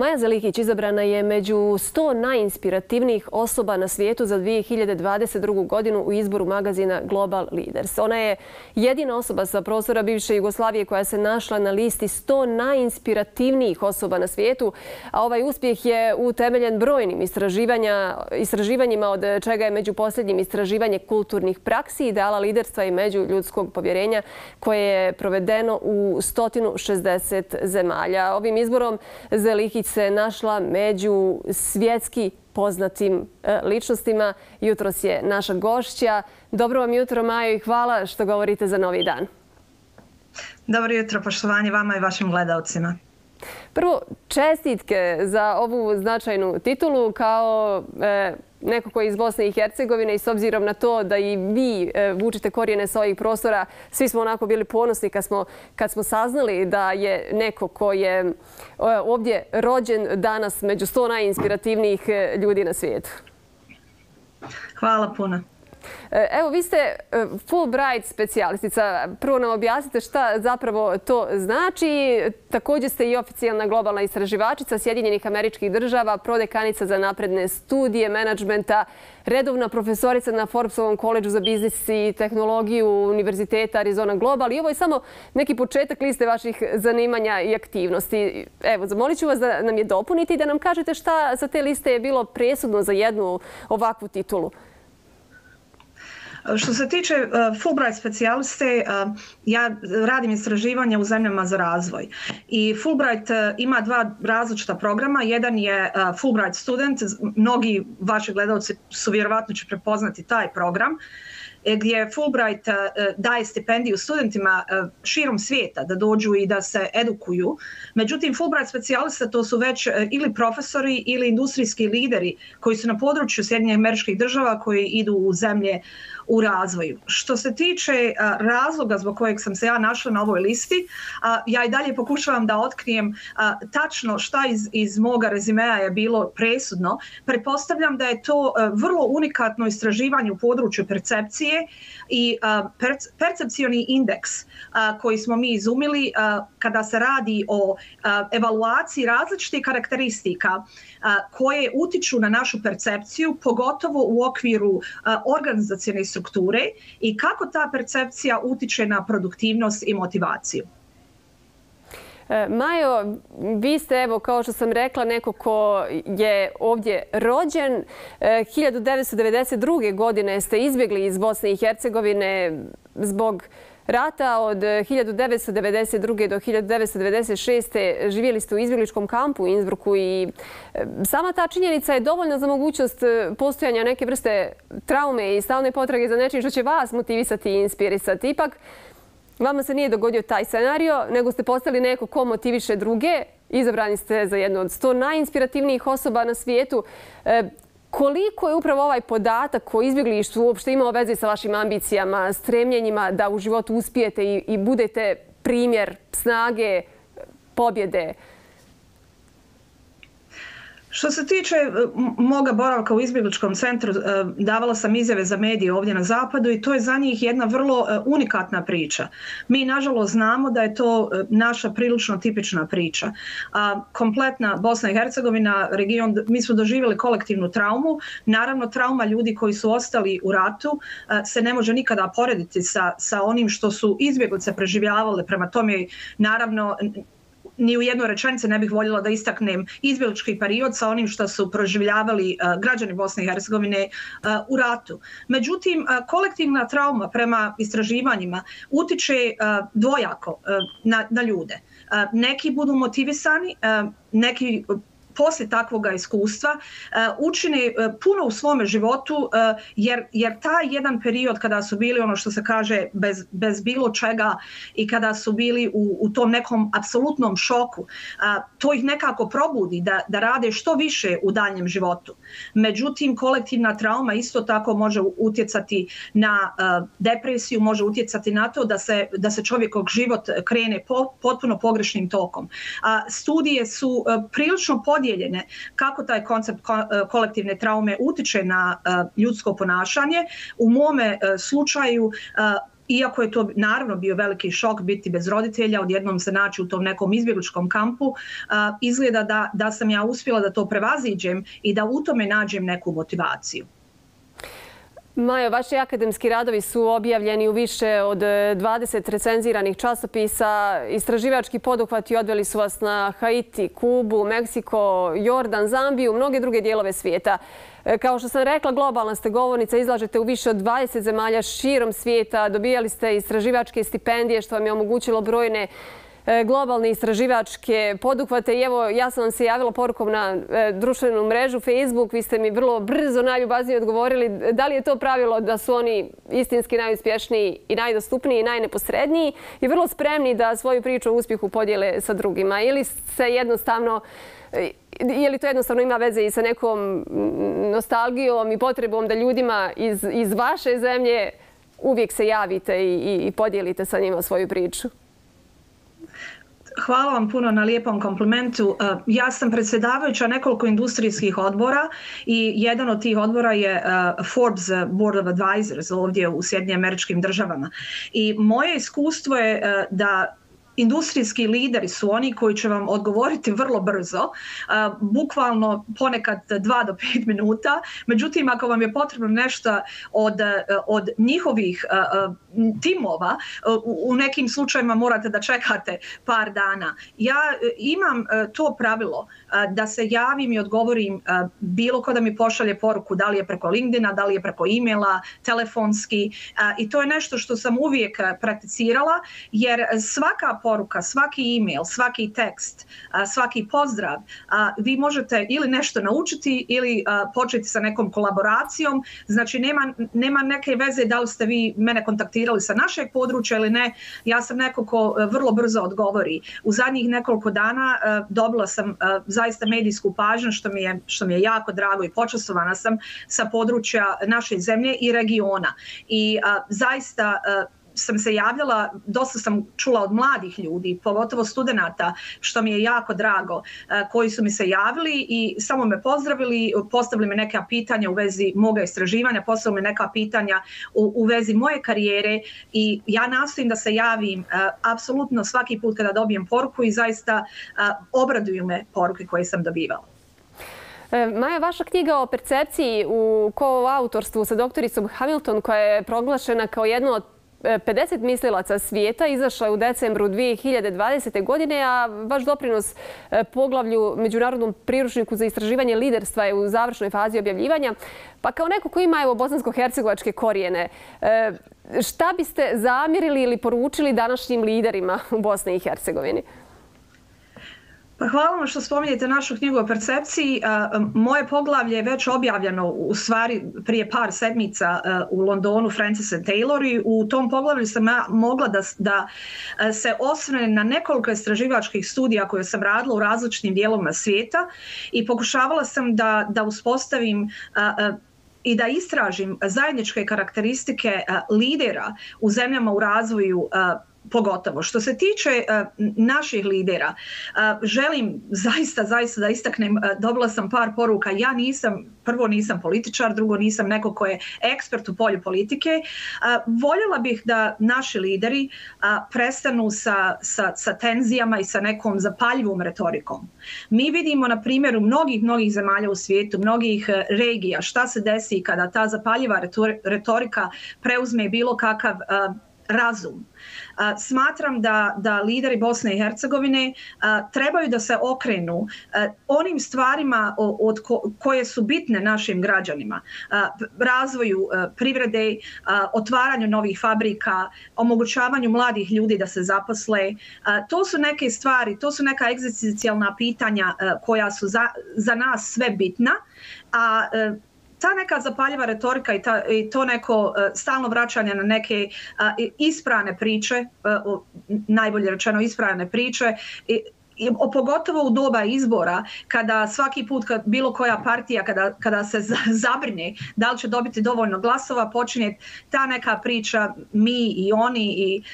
Maja Zelikić izabrana je među 100 najinspirativnijih osoba na svijetu za 2022. godinu u izboru magazina Global Leaders. Ona je jedina osoba sa prostora bivše Jugoslavije koja se našla na listi 100 najinspirativnijih osoba na svijetu, a ovaj uspjeh je utemeljen brojnim istraživanjima, od čega je među posljednjim istraživanje kulturnih praksi, ideala liderstva i međuljudskog povjerenja koje je provedeno u 160 zemalja. Ovim izborom Zelikić se našla među svjetski poznatim ličnostima. Jutros je naša gošća. Dobro vam jutro, Majo, i hvala što govorite za Novi dan. Dobro jutro, poštovanje vama i vašim gledalcima. Prvo, čestitke za ovu značajnu titulu kao neko koji je iz Bosne i Hercegovine, i s obzirom na to da i vi vučite korijene sa ovih prostora, svi smo onako bili ponosni kad smo saznali da je neko ko je ovdje rođen danas među 100 najinspirativnijih ljudi na svijetu. Hvala puno. Evo, vi ste Fulbright specijalistica. Prvo nam objasnite šta zapravo to znači. Također ste i oficijalna globalna istraživačica Sjedinjenih Američkih Država, prodekanica za napredne studije menadžmenta, redovna profesorica na Forbesovom koledžu za biznis i tehnologiju Univerziteta Arizona Global. I ovo je samo neki početak liste vaših zanimanja i aktivnosti. Evo, zamolit ću vas da nam je dopuniti i da nam kažete šta sa te liste je bilo presudno za jednu ovakvu titulu. Što se tiče Fulbright specijaliste, ja radim istraživanja u zemljama za razvoj. I Fulbright ima dva različita programa. Jedan je Fulbright student. Mnogi vaši gledalci su vjerovatno će prepoznati taj program, gdje Fulbright daje stipendiju studentima širom svijeta da dođu i da se edukuju. Međutim, Fulbright specijalista to su već ili profesori ili industrijski lideri koji su na području Sjedinjenih Američkih Država, koji idu u zemlje u razvoju. Što se tiče razloga zbog kojeg sam se ja našla na ovoj listi, ja i dalje pokušavam da otkrijem tačno šta iz moga rezimea je bilo presudno. Pretpostavljam da je to vrlo unikatno istraživanje u području percepcije i percepcioni indeks koji smo mi izumili kada se radi o evaluaciji različitih karakteristika koje utiču na našu percepciju, pogotovo u okviru organizacione strukture, i kako ta percepcija utiče na produktivnost i motivaciju. Majo, vi ste, evo, kao što sam rekla, neko ko je ovdje rođen. 1992. godine ste izbjegli iz Bosne i Hercegovine zbog rata. Od 1992. do 1996. živjeli ste u izbjegličkom kampu u Innsbrucku i sama ta činjenica je dovoljna za mogućnost postojanja neke vrste traume i stalne potrage za nečim što će vas motivisati i inspirisati. Ipak, vama se nije dogodio taj scenario, nego ste postali neko ko motiviše druge. Izabrani ste za jednu od 100 najinspirativnijih osoba na svijetu. Koliko je upravo ovaj podatak o izbjeglištvu uopšte imao veze sa vašim ambicijama, stremljenjima da u životu uspijete i budete primjer snage, pobjede? Što se tiče moga boravka u izbjegličkom centru, davala sam izjave za medije ovdje na zapadu i to je za njih jedna vrlo unikatna priča. Mi nažalost znamo da je to naša prilično tipična priča. Kompletna Bosna i Hercegovina, region, mi smo doživjeli kolektivnu traumu. Naravno, trauma ljudi koji su ostali u ratu se ne može nikada porediti sa onim što su izbjeglice preživljavale. Prema tome, naravno, ni u jednoj rečenici ne bih voljela da istaknem izbjeglički period sa onim što su proživljavali građani Bosne i Hercegovine u ratu. Međutim, kolektivna trauma prema istraživanjima utiče dvojako na ljude. Neki budu motivisani, neki poslije takvoga iskustva učine puno u svome životu, jer taj jedan period kada su bili, ono što se kaže, bez bilo čega i kada su bili u tom nekom apsolutnom šoku, to ih nekako probudi da rade što više u daljem životu. Međutim, kolektivna trauma isto tako može utjecati na depresiju, može utjecati na to da se čovjekov život krene potpuno pogrešnim tokom. Studije su prilično podijeljene kako taj koncept kolektivne traume utiče na ljudsko ponašanje. U mome slučaju iako je to naravno bio veliki šok biti bez roditelja, odjednom se naći u tom nekom izbjegličkom kampu, izgleda da sam ja uspjela da to prevaziđem i da u tome nađem neku motivaciju. Majo, vaši akademski radovi su objavljeni u više od 20 recenziranih časopisa. Istraživački poduhvati odveli su vas na Haiti, Kubu, Meksiko, Jordan, Zambiju, mnoge druge dijelove svijeta. Kao što sam rekla, globalna ste govornica, izlažete u više od 20 zemalja širom svijeta, dobijali ste istraživačke stipendije što vam je omogućilo brojne globalne istraživačke poduhvate. I evo, ja sam vam se javila porukom na društvenu mrežu Facebook. Vi ste mi vrlo brzo, najljubaznije odgovorili. Da li je to pravilo da su oni istinski najuspješniji i najdostupniji i najneposredniji i vrlo spremni da svoju priču o uspjehu podijele sa drugima? Ili se jednostavno... Je li to jednostavno ima veze i sa nekom nostalgijom i potrebom da ljudima iz vaše zemlje uvijek se javite i podijelite sa njima svoju priču? Hvala vam puno na lijepom komplimentu. Ja sam predsjedavajuća nekoliko industrijskih odbora i jedan od tih odbora je Forbes Board of Advisors ovdje u Sjedinjenim Američkim Državama. I moje iskustvo je da industrijski lideri su oni koji će vam odgovoriti vrlo brzo, bukvalno ponekad 2 do 5 minuta. Međutim, ako vam je potrebno nešto od njihovih timova, u nekim slučajima morate da čekate par dana. Ja imam to pravilo da se javim i odgovorim bilo ko da mi pošalje poruku, da li je preko LinkedIna, da li je preko e-maila, telefonski, i to je nešto što sam uvijek prakticirala, jer svaka poruka, svaki e-mail, svaki tekst, svaki pozdrav, vi možete ili nešto naučiti ili početi sa nekom kolaboracijom. Znači nema neke veze da li ste vi mene kontaktirali sa našeg područja ili ne. Ja sam neko ko vrlo brzo odgovori. U zadnjih nekoliko dana dobila sam zaista medijsku pažnju, što mi je jako drago i počastovana sam sa područja naše zemlje i regiona. I zaista sam se javljala, dosta sam čula od mladih ljudi, pogotovo studenata, što mi je jako drago, koji su mi se javili i samo me pozdravili, postavili mi neka pitanja u vezi moga istraživanja, postavili mi neka pitanja u vezi moje karijere i ja nastojim da se javim apsolutno svaki put kada dobijem poruku i zaista obraduju me poruke koje sam dobivala. Maja, vaša knjiga o percepciji u koautorstvu sa doktoricom Hamilton, koja je proglašena kao jedno od 50 mislilaca svijeta, izašla je u decembru 2020. godine, a vaš doprinos poglavlju Međunarodnom priručniku za istraživanje liderstva je u završnoj fazi objavljivanja. Pa kao neko ko ima bosansko-hercegovačke korijene, šta biste zamjerili ili poručili današnjim liderima u Bosni i Hercegovini? Pa hvala vam što spominjete našu knjigu o percepciji. Moje poglavlje je već objavljeno u stvari prije par sedmica u Londonu, Francis and Taylor, i u tom poglavlju sam mogla da se osvrnem na nekoliko istraživačkih studija koje sam radila u različitim dijelovima svijeta i pokušavala sam da uspostavim i da istražim zajedničke karakteristike lidera u zemljama u razvoju, pogotovo. Što se tiče naših lidera, želim zaista da istaknem, dobila sam par poruka, prvo nisam političar, drugo nisam neko ko je ekspert u polju politike. Voljela bih da naši lideri prestanu sa tenzijama i sa nekom zapaljivom retorikom. Mi vidimo na primjeru mnogih zemalja u svijetu, mnogih regija, šta se desi kada ta zapaljiva retorika preuzme bilo kakav razum. Smatram da lideri Bosne i Hercegovine trebaju da se okrenu onim stvarima koje su bitne našim građanima. Razvoju privrede, otvaranju novih fabrika, omogućavanju mladih ljudi da se zaposle. To su neke stvari, to su neka egzistencijalna pitanja koja su za nas sve bitna, a ta neka zapaljiva retorika i to neko stalno vraćanje na neke ispravne priče, najbolje rečeno ispravne priče, pogotovo u doba izbora, kada svaki put bilo koja partija kada se zabrine da li će dobiti dovoljno glasova, počinje ta neka priča mi i oni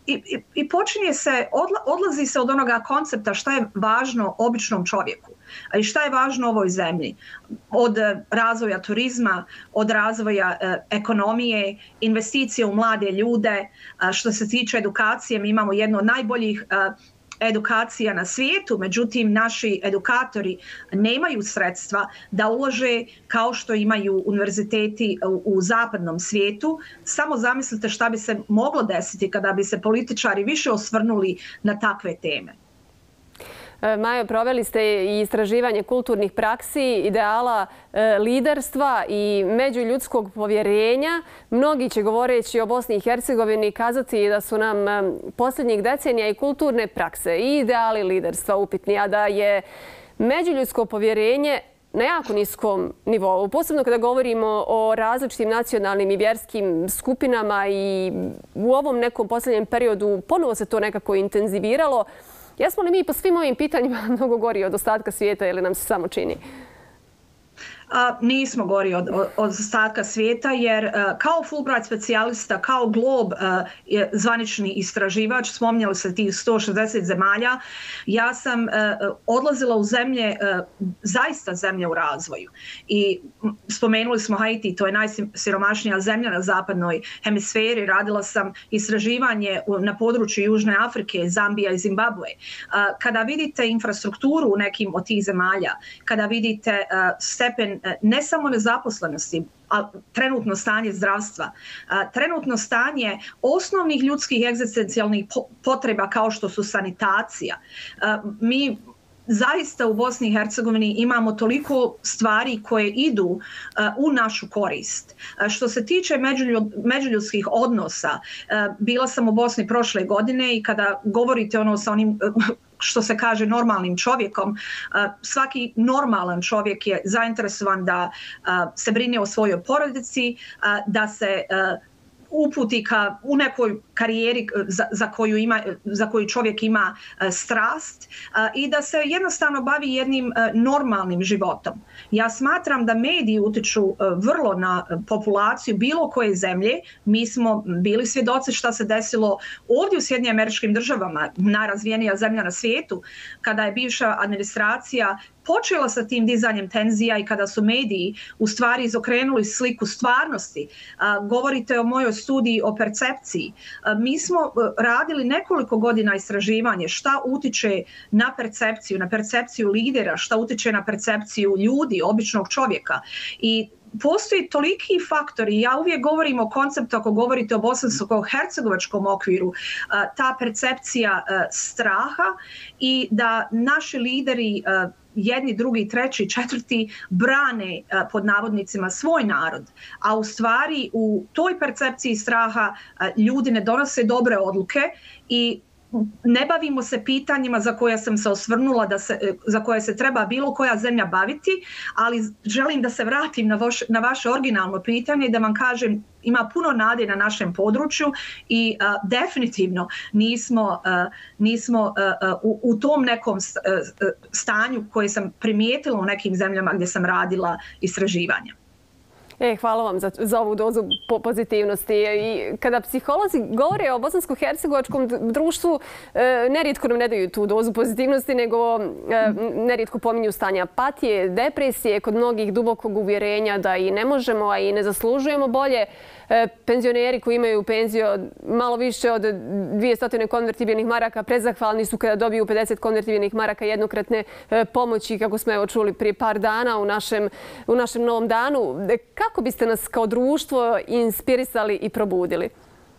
i počinje se, odlazi se od onoga koncepta šta je važno običnom čovjeku i šta je važno ovoj zemlji. Od razvoja turizma, od razvoja ekonomije, investicije u mlade ljude. Što se tiče edukacije, mi imamo jedno od najboljih edukacija na svijetu, međutim naši edukatori nemaju sredstva da ulože kao što imaju univerziteti u zapadnom svijetu. Samo zamislite šta bi se moglo desiti kada bi se političari više osvrnuli na takve teme. Majo, proveli ste i istraživanje kulturnih praksi, ideala liderstva i međuljudskog povjerenja. Mnogi će, govoreći o Bosni i Hercegovini, kazati da su nam posljednjih decenija i kulturne prakse i ideali liderstva upitni, a da je međuljudsko povjerenje na jako niskom nivou. Posebno kada govorimo o različitim nacionalnim i vjerskim skupinama i u ovom nekom posljednjem periodu ponovo se to nekako intenziviralo. Jesmo li mi po svim ovim pitanjima mnogo gori od ostatka svijeta ili nam se samo čini? Nismo gori od ostatka svijeta jer kao Fulbright specijalista, kao Globe zvanični istraživač, spominjali se tih 160 zemalja, ja sam odlazila u zemlje, zaista zemlje u razvoju. I spomenuli smo Haiti, to je najsiromašnija zemlja na zapadnoj hemisferi. Radila sam istraživanje na području Južne Afrike, Zambija i Zimbabwe. Kada vidite infrastrukturu u nekim od tih zemalja, kada vidite stepen ne samo nezaposlenosti, a trenutno stanje zdravstva, trenutno stanje osnovnih ljudskih egzistencijalnih potreba kao što su sanitacija. Mi zaista u Bosni i Hercegovini imamo toliko stvari koje idu u našu korist. Što se tiče međuljudskih odnosa, bila sam u Bosni prošle godine i kada govorite sa onim što se kaže normalnim čovjekom, svaki normalan čovjek je zainteresovan da se brine o svojoj porodici, da se uputi u nekoj karijeri za koju čovjek ima strast i da se jednostavno bavi jednim normalnim životom. Ja smatram da mediji utiču vrlo na populaciju bilo koje zemlje. Mi smo bili svjedoci šta se desilo ovdje u Sjedinjenim Američkim Državama, najrazvijenija zemlja na svijetu, kada je bivša administracija počela sa tim dizanjem tenzija i kada su mediji u stvari izokrenuli sliku stvarnosti. Govorite o mojoj studiji o percepciji. Mi smo radili nekoliko godina istraživanje šta utiče na percepciju lidera, šta utiče na percepciju ljudi, običnog čovjeka. I postoji toliki faktori. Ja uvijek govorim o konceptu, ako govorite o bosansko-hercegovačkom okviru, ta percepcija straha i da naši lideri jedni, drugi, treći, četvrti brane pod navodnicima svoj narod, a u stvari u toj percepciji straha ljudi ne donose dobre odluke i ne bavimo se pitanjima za koje sam se osvrnula, za koje se treba bilo koja zemlja baviti, ali želim da se vratim na vaše originalno pitanje i da vam kažem ima puno nade na našem području i definitivno nismo u tom nekom stanju koje sam primijetila u nekim zemljama gdje sam radila istraživanja. Hvala vam za ovu dozu pozitivnosti. I kada psiholozi govore o bosansko-hercegovačkom društvu, nerijetko nam ne daju tu dozu pozitivnosti, nego nerijetko pominju stanje apatije, depresije, kod mnogih dubokog uvjerenja da i ne možemo, a i ne zaslužujemo bolje. Penzioneri koji imaju penziju malo više od 200 konvertibilnih maraka prezahvalni su kada dobiju 50 konvertibilnih maraka jednokratne pomoći, kako smo čuli prije par dana u našem novom danu. Kako biste nas kao društvo inspirisali i probudili?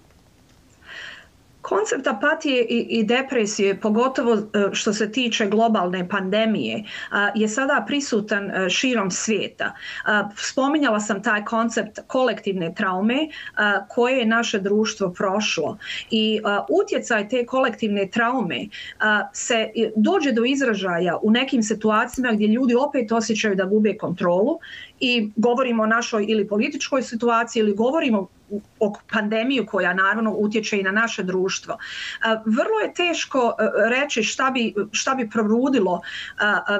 Koncept apatije i depresije, pogotovo što se tiče globalne pandemije, je sada prisutan širom svijeta. Spominjala sam taj koncept kolektivne traume koje je naše društvo prošlo i utjecaj te kolektivne traume se dođe do izražaja u nekim situacijama gdje ljudi opet osjećaju da gube kontrolu i govorimo o našoj ili političkoj situaciji ili govorimo o pandemiju koja naravno utječe i na naše društvo. Vrlo je teško reći šta bi probudilo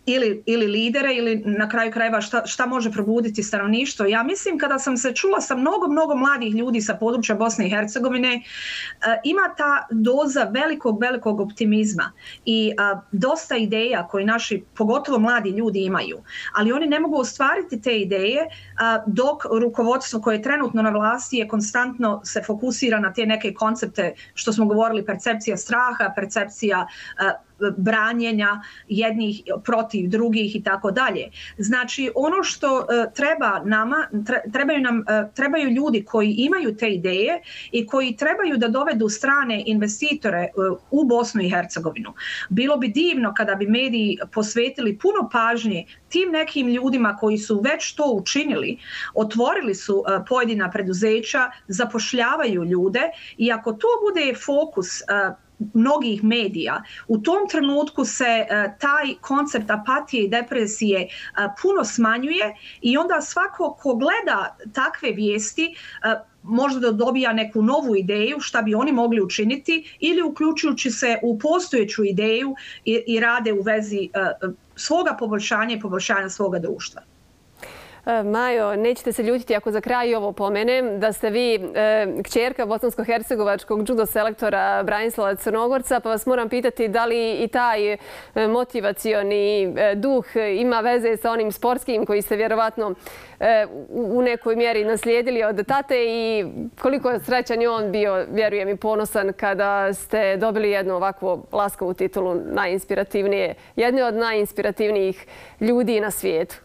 ili lidere ili na kraju krajeva šta može probuditi stanovništvo. Ja mislim kada sam se čula sa mnogo mladih ljudi sa područja Bosne i Hercegovine, ima ta doza velikog optimizma i dosta ideja koje naši, pogotovo mladi ljudi imaju, ali oni ne mogu ostvariti te ideje dok rukovodstvo koje je trenutno na vlasti je konstantno se fokusira na te neke koncepte što smo govorili, percepcija straha, percepcija branjenja jednih protiv drugih i tako dalje. Znači ono što treba nama, trebaju ljudi koji imaju te ideje i koji trebaju da dovedu strane investitore u Bosnu i Hercegovinu. Bilo bi divno kada bi mediji posvetili puno pažnje tim nekim ljudima koji su već to učinili, otvorili su pojedina preduzeća, zapošljavaju ljude i ako to bude fokus mnogih medija, u tom trenutku se taj koncept apatije i depresije puno smanjuje i onda svako ko gleda takve vijesti možda da dobija neku novu ideju šta bi oni mogli učiniti ili uključujući se u postojeću ideju i rade u vezi svoga poboljšanja i poboljšanja svoga društva. Majo, nećete se ljutiti ako za kraj ovo pomenem da ste vi kćerka bosansko-hercegovačkog judo selektora Branislava Crnogorca, pa vas moram pitati da li i taj motivacioni duh ima veze sa onim sportskim koji ste vjerovatno u nekoj mjeri naslijedili od tate i koliko srećan je on bio, vjerujem i ponosan kada ste dobili jednu ovakvu laskavu titulu jedne od najinspirativnijih ljudi na svijetu.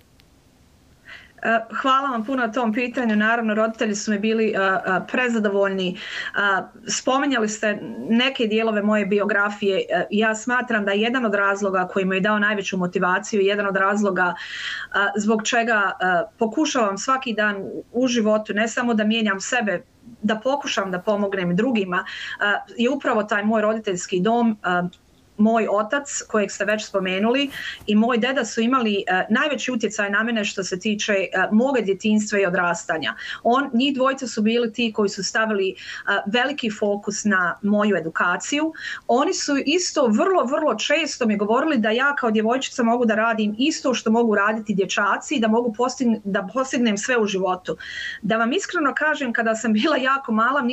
Hvala vam puno na tom pitanju. Naravno, roditelji su mi bili prezadovoljni. Spominjali ste neke dijelove moje biografije. Ja smatram da jedan od razloga koji mi je dao najveću motivaciju, jedan od razloga zbog čega pokušavam svaki dan u životu, ne samo da mijenjam sebe, da pokušam da pomognem drugima, je upravo taj moj roditeljski dom. Moj otac, kojeg ste već spomenuli, i moj deda su imali najveći utjecaj na mene što se tiče moga djetinjstva i odrastanja. Njih dvojica su bili ti koji su stavili veliki fokus na moju edukaciju. Oni su isto vrlo često mi govorili da ja kao djevojčica mogu da radim isto što mogu raditi dječaci i da mogu da postignem sve u životu. Da vam iskreno kažem, kada sam bila jako mala,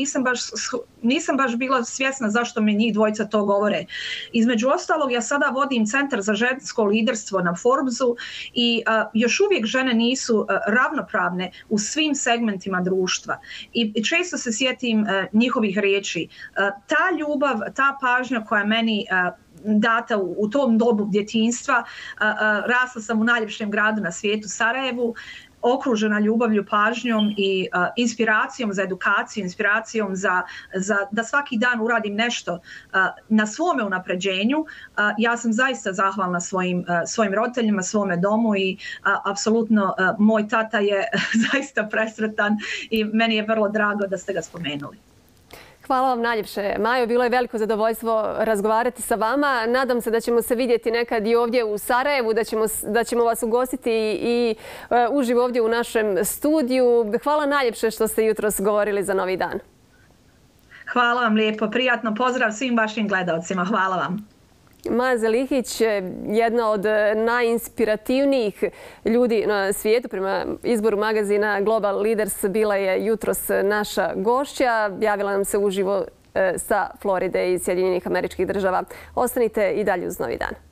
nisam baš bila svjesna zašto mi njih dvojica to govore. Između ostalog, ja sada vodim Centar za žensko liderstvo na Forbesu i još uvijek žene nisu ravnopravne u svim segmentima društva. I često se sjetim njihovih riječi. Ta ljubav, ta pažnja koja meni data u tom dobu djetinjstva, rasla sam u najljepšem gradu na svijetu, Sarajevu, okružena ljubavlju, pažnjom i inspiracijom za edukaciju, inspiracijom da svaki dan uradim nešto na svome unapređenju. Ja sam zaista zahvalna svojim roditeljima, svome domu i apsolutno moj tata je zaista presretan i meni je vrlo drago da ste ga spomenuli. Hvala vam najljepše. Majo, bilo je veliko zadovoljstvo razgovarati sa vama. Nadam se da ćemo se vidjeti nekad i ovdje u Sarajevu, da ćemo vas ugostiti i uživo ovdje u našem studiju. Hvala najljepše što ste jutros govorili za Novi dan. Hvala vam lijepo. Prijatno pozdrav svim vašim gledalcima. Hvala vam. Maja Zelihić, jedna od najinspirativnijih ljudi na svijetu prema izboru magazina Global Leaders, bila je jutros naša gošća. Javila nam se uživo sa Floride i Sjedinjenih Američkih Država. Ostanite i dalje uz Novi dan.